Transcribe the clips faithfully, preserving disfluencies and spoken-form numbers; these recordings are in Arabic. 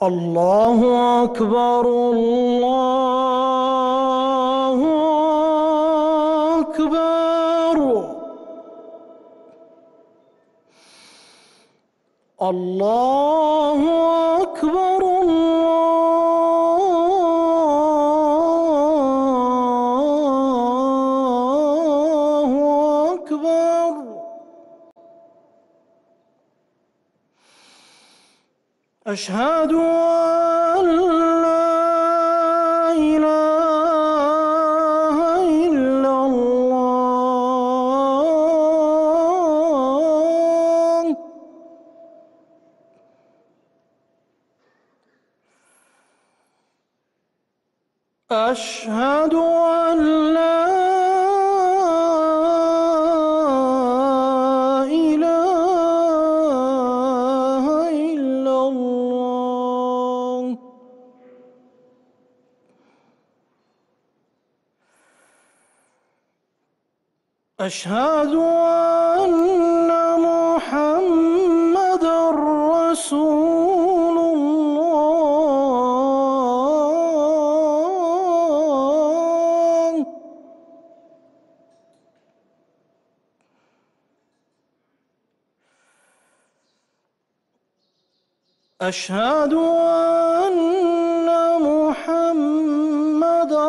الله أكبر الله أكبر الله أكبر الله أكبر أشهد أن لا إله إلا الله أشهد أن لا إله إلا الله أشهد أن محمدًا رسول الله أشهد أن محمدًا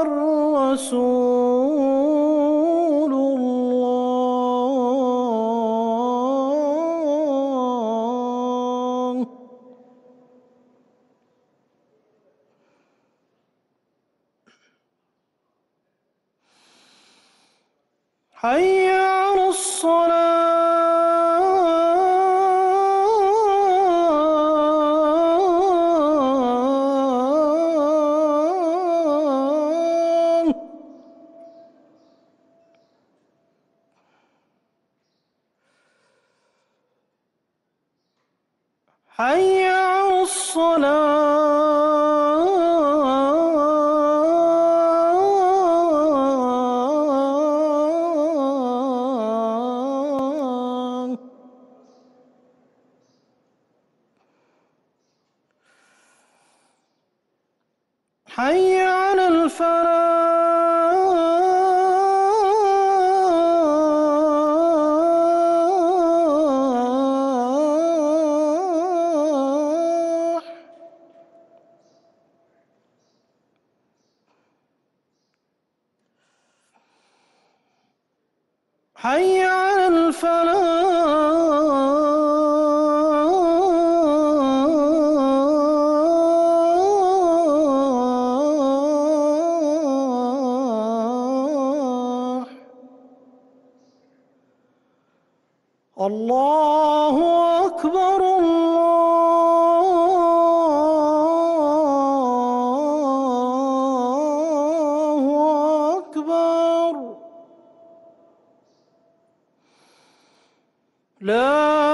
رسول الله حي على الصلاة حي على الصلاة حي على الفلاح حي على الفلاح الله أكبر الله أكبر لا